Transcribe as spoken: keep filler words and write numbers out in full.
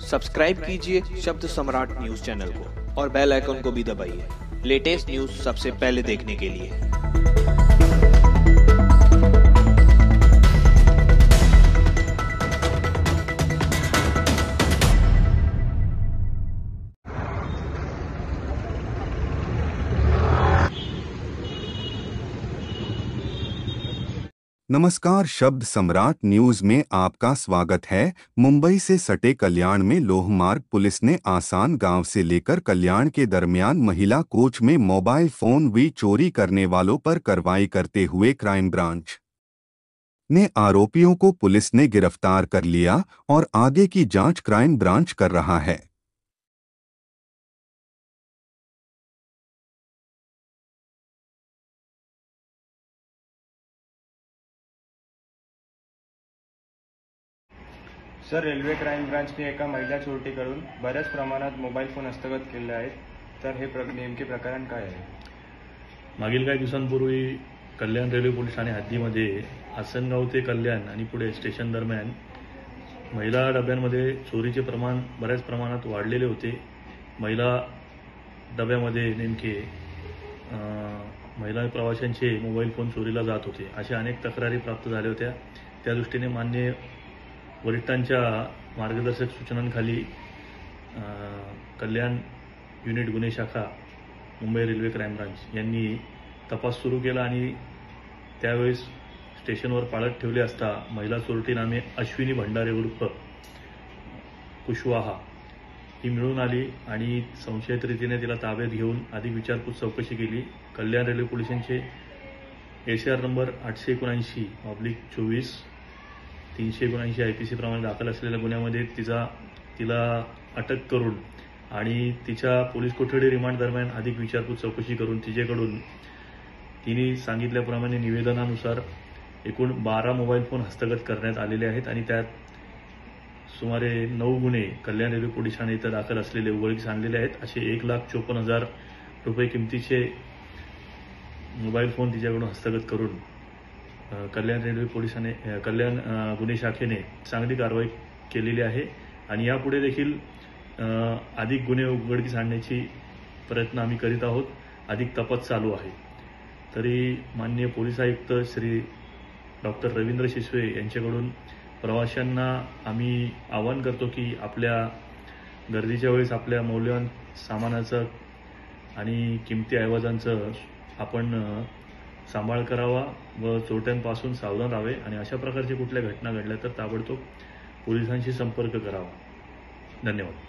Subscribe कीजिए शब्द सम्राट news channel को और बेल आइकन को भी दबाइए लेटेस्ट न्यूज सबसे पहले देखने के लिए। नमस्कार, शब्द सम्राट न्यूज में आपका स्वागत है। मुंबई से सटे कल्याण में लोहमार्ग पुलिस ने आसान गांव से लेकर कल्याण के दरमियान महिला कोच में मोबाइल फोन वी चोरी करने वालों पर कार्रवाई करते हुए क्राइम ब्रांच ने आरोपियों को पुलिस ने गिरफ्तार कर लिया और आगे की जांच क्राइम ब्रांच कर रहा है। सर, रेल्वे क्राईम ब्रांचने एका महिला चोरटीकडून बऱ्याच प्रमाणात मोबाईल फोन हस्तगत केले आहेत, तर हे प्र नेमके प्रकरण काय आहे? मागील काही दिवसांपूर्वी कल्याण रेल्वे पोलीस ठाणे हद्दीमध्ये आसनगाव ते कल्याण आणि पुढे स्टेशन दरम्यान महिला डब्यांमध्ये चोरीचे प्रमाण बऱ्याच प्रमाणात वाढलेले होते। महिला डब्यामध्ये नेमके महिला प्रवाशांचे मोबाईल फोन चोरीला जात होते, अशा अनेक तक्रारी प्राप्त झाल्या होत्या। त्या दृष्टीने मान्य वरिष्ठांच्या मार्गदर्शक सूचनांखाली कल्याण युनिट गुन्हे शाखा मुंबई रेल्वे क्राईम ब्रांच यांनी तपास सुरू केला आणि त्यावेळेस स्टेशनवर पाळत ठेवले असता महिला चोरटी नामे अश्विनी भंडारे उर्फ कुशवाहा ही मिळून आली आणि संशयित रीतीने तिला ताब्यात घेऊन अधिक विचारपूस चौकशी केली। कल्याण रेल्वे पोलिसांचे एसीआर नंबर आठशे एकोणऐंशी ऑब्लिक चोवीस तीनशे एकोणऐंशी आय पी सी प्रमाणे दाखल असलेल्या गुन्ह्यामध्ये तिचा तिला अटक करून आणि तिच्या पोलीस कोठडी रिमांड दरम्यान अधिक विचारपूस चौकशी करून तिच्याकडून तिने सांगितल्याप्रमाणे निवेदनानुसार एकूण बारा मोबाईल फोन हस्तगत करण्यात आलेले आहेत आणि त्यात सुमारे नऊ गुन्हे कल्याण रेल्वे पोलीस ठाणे इथं दाखल असलेले उघडकीस आणलेले आहेत। असे एक लाख चोपन्न हजार रुपये किमतीचे मोबाईल फोन तिच्याकडून हस्तगत करून कल्याण रेल्वे पोलिसांनी कल्याण गुन्हे शाखेने चांगली कारवाई केलेली आहे आणि यापुढे देखील अधिक गुन्हे उघडकीस आणण्याची प्रयत्न आम्ही करीत आहोत। अधिक तपास चालू आहे। तरी माननीय पोलीस आयुक्त श्री डॉक्टर रवींद्र शिसवे यांच्याकडून प्रवाशांना आम्ही आवाहन करतो की आपल्या गर्दीच्या वेळेस आपल्या मौल्यवान सामानाचं आणि किमती ऐवजांचं आपण सांभाळ करावा व चोरट्यांपासून सावधान राहावे आणि अशा प्रकारच्या कुठल्या घटना घडल्या तर ताबडतोब पोलिसांशी संपर्क करावा। धन्यवाद।